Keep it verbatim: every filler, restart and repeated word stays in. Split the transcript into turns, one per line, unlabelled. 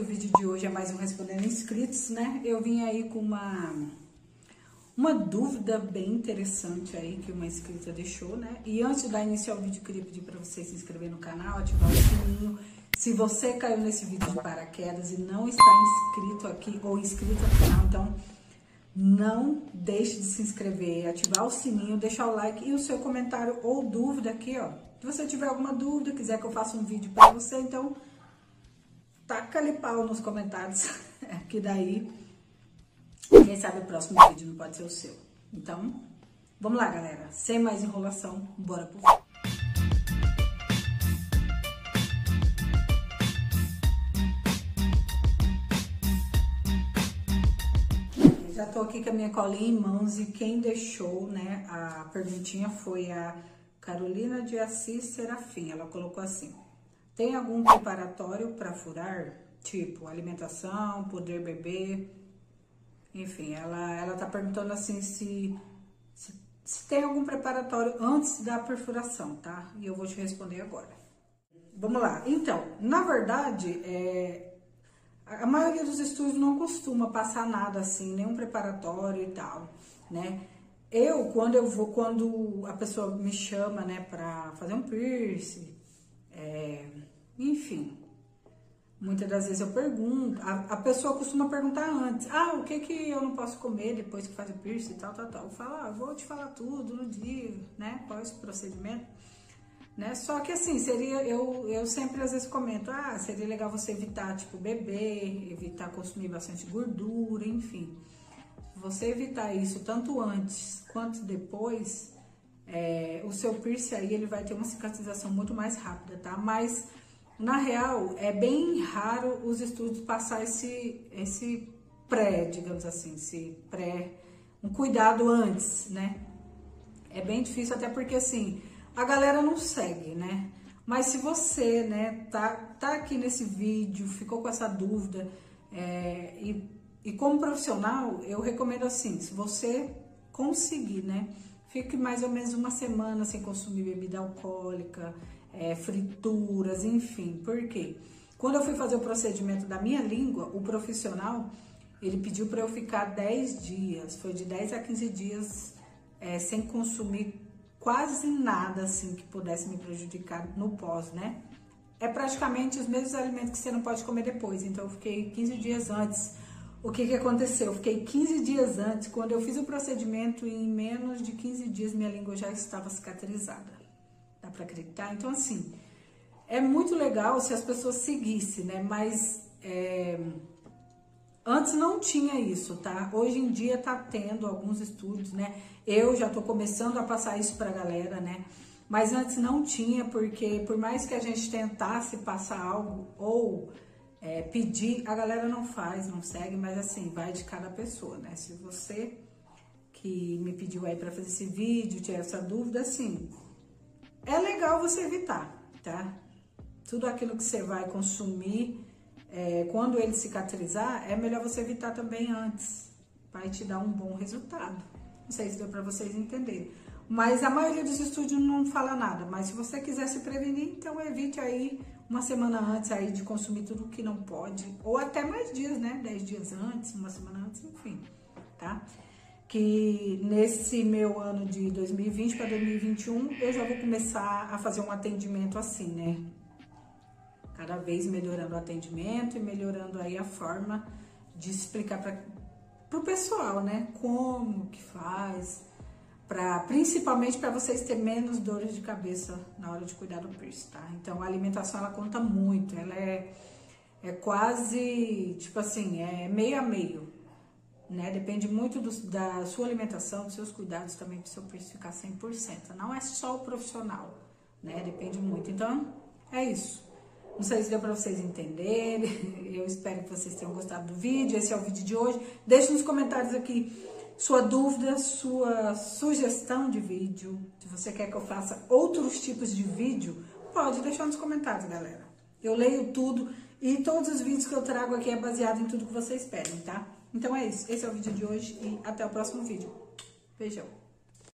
o vídeo de hoje é mais um Respondendo Inscritos, né? Eu vim aí com uma, uma dúvida bem interessante aí que uma inscrita deixou, né? E antes de dar início ao vídeo, eu queria pedir para você se inscrever no canal, ativar o sininho. Se você caiu nesse vídeo de paraquedas e não está inscrito aqui ou inscrito no canal, então não deixe de se inscrever, ativar o sininho, deixar o like e o seu comentário ou dúvida aqui, ó. Se você tiver alguma dúvida, quiser que eu faça um vídeo para você, então taca-lhe pau nos comentários, que daí, quem sabe o próximo vídeo não pode ser o seu. Então, vamos lá, galera. Sem mais enrolação, bora pro vídeo. Já tô aqui com a minha colinha em mãos e quem deixou, né, a perguntinha foi a Carolina de Assis Serafim. Ela colocou assim: tem algum preparatório para furar? Tipo, alimentação, poder beber? Enfim, ela, ela tá perguntando assim se, se, se tem algum preparatório antes da perfuração, tá? E eu vou te responder agora. Vamos lá. Então, na verdade, é, a maioria dos estudos não costuma passar nada assim, nenhum preparatório e tal, né? Eu, quando eu vou, quando a pessoa me chama, né, pra fazer um piercing, é, enfim, muitas das vezes eu pergunto, a, a pessoa costuma perguntar antes, ah, o que que eu não posso comer depois que faz o piercing e tal, tal, tal. Eu falo, ah, vou te falar tudo no dia, né, qual é esse procedimento, né, só que assim, seria, eu, eu sempre às vezes comento, ah, seria legal você evitar, tipo, beber, evitar consumir bastante gordura, enfim. Você evitar isso tanto antes quanto depois, é, o seu piercing aí ele vai ter uma cicatrização muito mais rápida, tá? Mas, na real, é bem raro os estudos passar esse, esse pré, digamos assim, esse pré, um cuidado antes, né? É bem difícil, até porque, assim, a galera não segue, né? Mas se você, né, tá, tá aqui nesse vídeo, ficou com essa dúvida, é, e E como profissional, eu recomendo assim, se você conseguir, né, fique mais ou menos uma semana sem consumir bebida alcoólica, é, frituras, enfim. Por quê? Quando eu fui fazer o procedimento da minha língua, o profissional, ele pediu para eu ficar dez dias, foi de dez a quinze dias é, sem consumir quase nada, assim, que pudesse me prejudicar no pós, né? É praticamente os mesmos alimentos que você não pode comer depois, então eu fiquei quinze dias antes. O que que aconteceu? Eu fiquei quinze dias antes, quando eu fiz o procedimento, em menos de quinze dias minha língua já estava cicatrizada. Dá pra acreditar? Então, assim, é muito legal se as pessoas seguissem, né? Mas é, antes não tinha isso, tá? Hoje em dia tá tendo alguns estudos, né? Eu já tô começando a passar isso pra galera, né? Mas antes não tinha, porque por mais que a gente tentasse passar algo ou É, pedir, a galera não faz, não segue, mas assim, vai de cada pessoa, né? Se você que me pediu aí pra fazer esse vídeo, tiver essa dúvida, assim, é legal você evitar, tá? Tudo aquilo que você vai consumir, é, quando ele cicatrizar, é melhor você evitar também antes, vai te dar um bom resultado. Não sei se deu pra vocês entenderem. Mas a maioria dos estúdios não fala nada, mas se você quiser se prevenir, então evite aí uma semana antes aí de consumir tudo que não pode, ou até mais dias, né? dez dias antes, uma semana antes, enfim, tá? Que nesse meu ano de dois mil e vinte para dois mil e vinte e um, eu já vou começar a fazer um atendimento assim, né? Cada vez melhorando o atendimento e melhorando aí a forma de explicar para o pessoal, né? Como que faz, Pra, principalmente para vocês terem menos dores de cabeça na hora de cuidar do piercing, tá? Então, a alimentação, ela conta muito, ela é, é quase, tipo assim, é meio a meio, né? Depende muito do, da sua alimentação, dos seus cuidados também para o seu piercing ficar cem por cento. Não é só o profissional, né? Depende muito. Então, é isso. Não sei se deu para vocês entenderem, eu espero que vocês tenham gostado do vídeo, esse é o vídeo de hoje. Deixe nos comentários aqui sua dúvida, sua sugestão de vídeo. Se você quer que eu faça outros tipos de vídeo, pode deixar nos comentários, galera. Eu leio tudo e todos os vídeos que eu trago aqui é baseado em tudo que vocês pedem, tá? Então é isso. Esse é o vídeo de hoje e até o próximo vídeo. Beijão.